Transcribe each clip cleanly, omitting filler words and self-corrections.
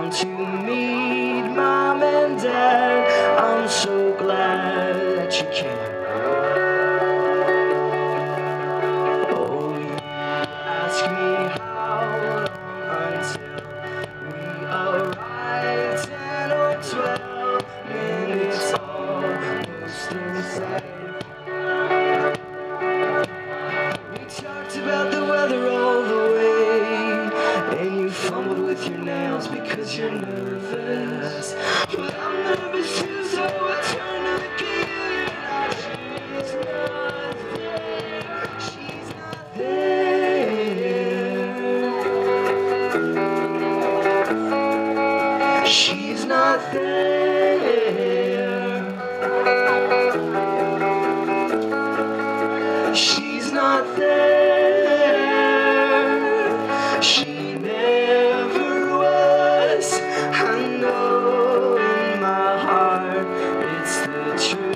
down to meet Mom and Dad. I'm so glad that you came. Oh, you ask me how long until we arrive. 10 or 12 minutes almost inside. We talked about the weather all the way, and you fumbled with your nails because you're nervous. But I'm nervous too, so I turn to look at you. She's not there. She's not there. She's not there. She never was. I know in my heart it's the truth.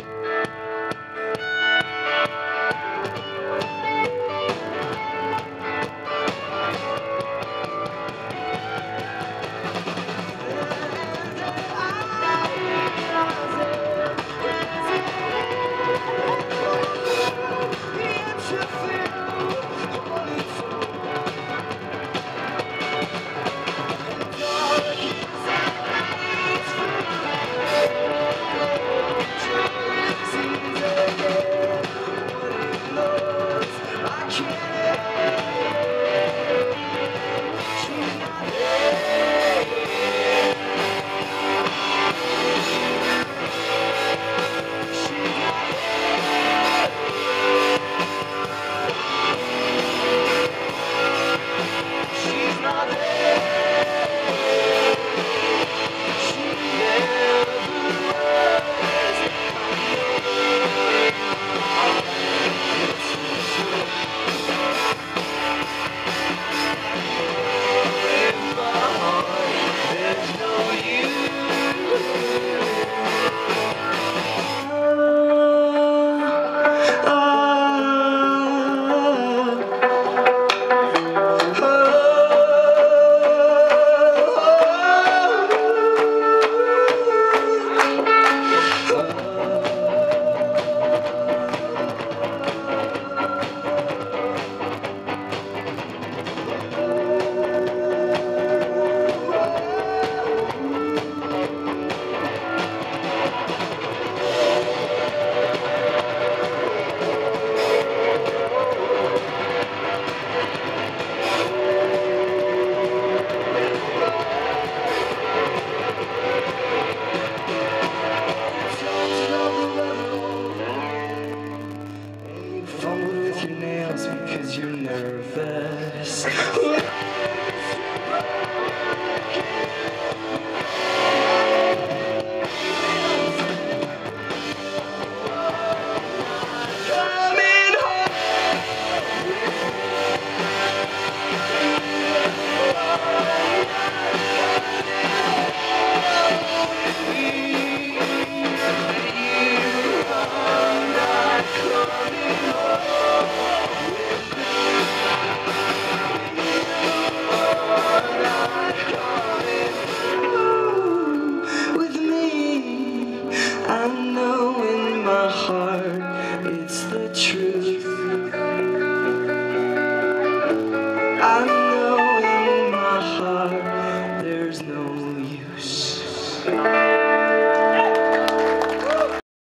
Your nails because you're nervous. I know in my heart it's the truth. I know in my heart there's no use.